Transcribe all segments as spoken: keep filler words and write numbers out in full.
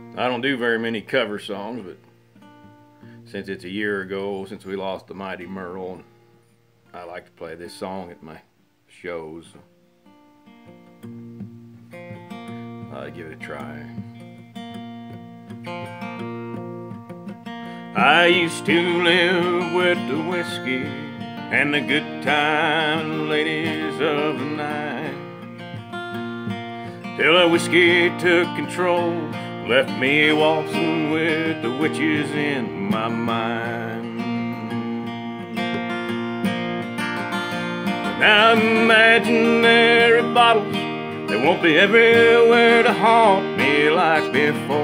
I don't do very many cover songs, but since it's a year ago since we lost the mighty Merle, I like to play this song at my shows. I'll give it a try. I used to live with the whiskey and the good time ladies of the night, till the whiskey took control, left me waltzing with the witches in my mind. Now imaginary bottles, they won't be everywhere to haunt me like before.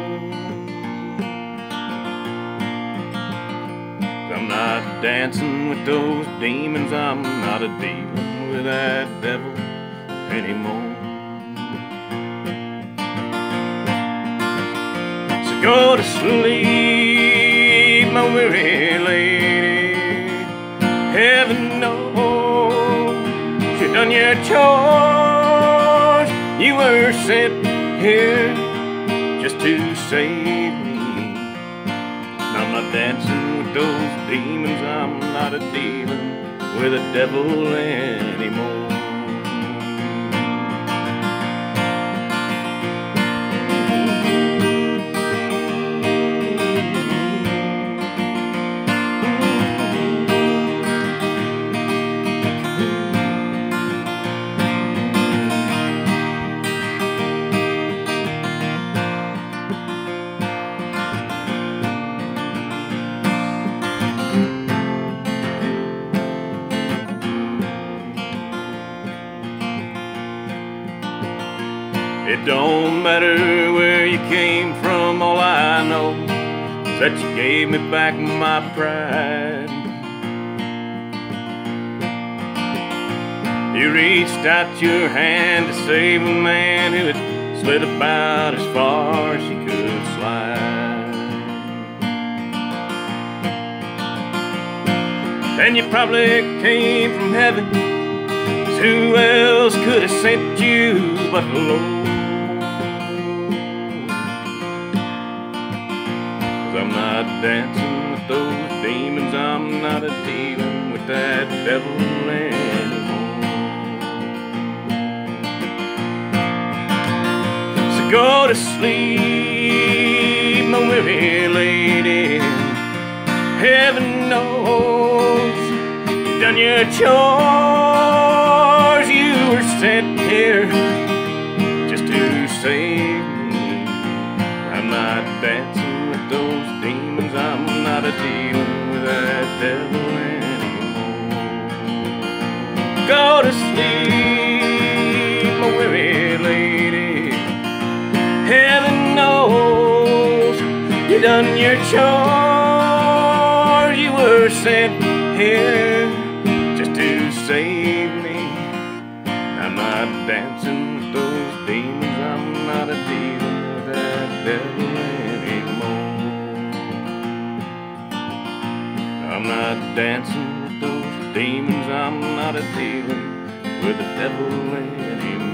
I'm not dancing with those demons, I'm not a dealing with that devil anymore. So go to sleep, my weary lady. Heaven knows you've done your chores. You were sent here just to save me. I'm not dancing with those demons, I'm not a dealing with a devil anymore. It don't matter where you came from, all I know is that you gave me back my pride. You reached out your hand to save a man who had slid about as far as he could slide. And you probably came from heaven, 'cause who else could have sent you but the Lord? I'm not dancing with those demons, I'm not a dealing with that devil anymore. So go to sleep, my weary lady. Heaven knows you've done your chores. You were sent here just to save me. I'm not dancing with those demons, I'm not a dealing with that devil anymore. Go to sleep, my weary lady. Heaven knows you done your chores. You were sent here just to save me. I'm not dancing with those demons, I'm not a dealing with that devil anymore. I'm not dancing with those demons, I'm not a dealing with the devil anymore.